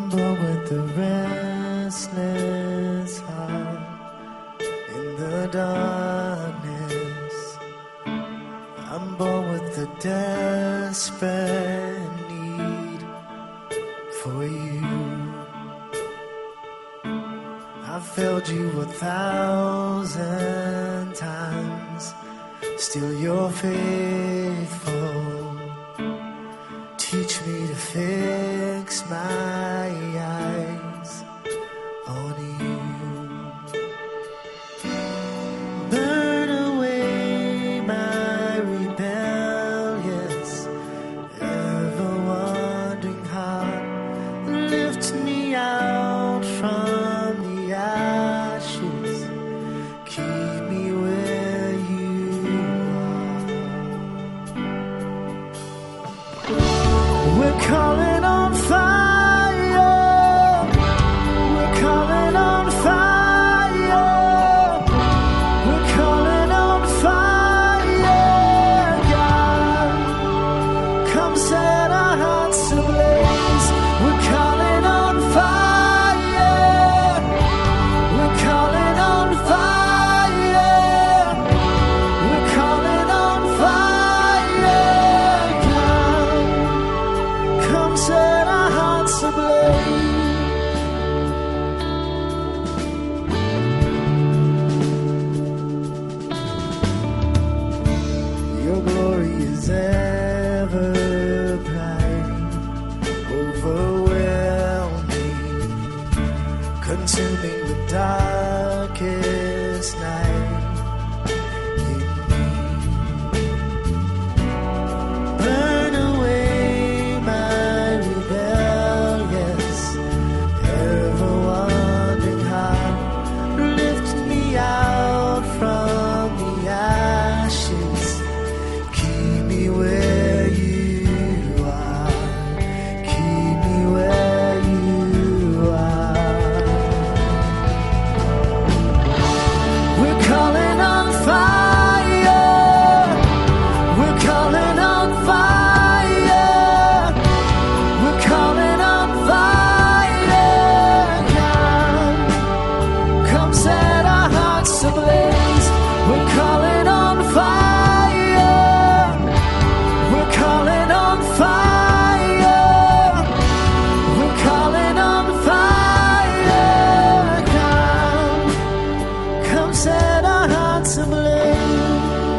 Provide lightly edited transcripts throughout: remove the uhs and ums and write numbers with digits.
born with a restless heart in the darkness. I'm born with a desperate need for you. I've failed you 1,000 times, still you're faithful. Teach me to fix my eyes on you. Burn away my rebellious, ever-wandering heart. Lift me out from the ashes. Keep me where you are. We're calling on fire. We're calling on fire. We're calling on fire. God, come set our hearts ablaze. We're calling on fire. We're calling on fire. We're calling on fire. God, come set our hearts ablaze. Your glory is ever bright, overwhelming, consuming the darkest night in me. Burn away my rebellious, ever-wandering heart. Lift me out from the ashes. Keep me where you are. Keep me where you are. We're calling on fire. We're calling on fire. We're calling on fire. God, come set our hearts ablaze. We're calling on fire. We're calling on fire. We're calling on fire. God, come set our hearts ablaze.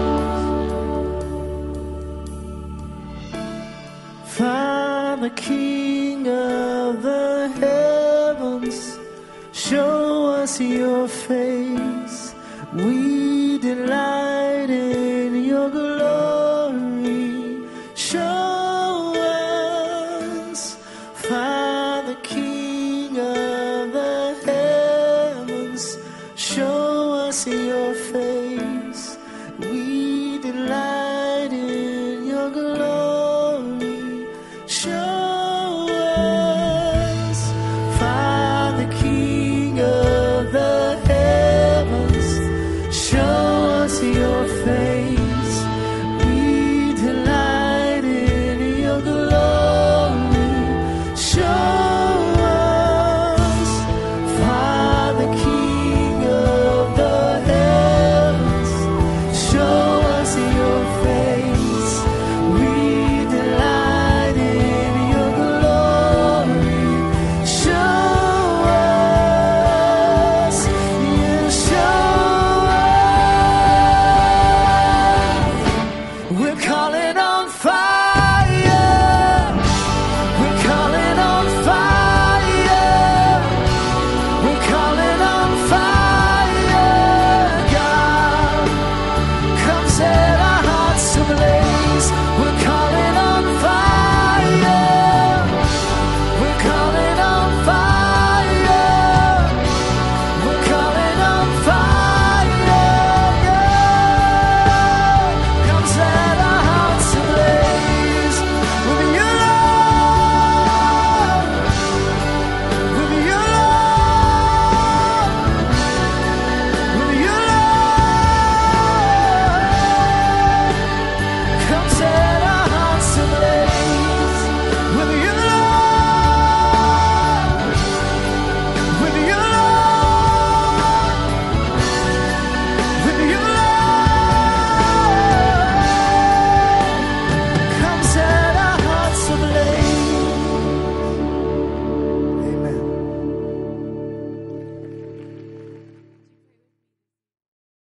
Father, King of the heavens, show us your face. We delight in your glory. Show us, Father, King of the heavens, show us your face.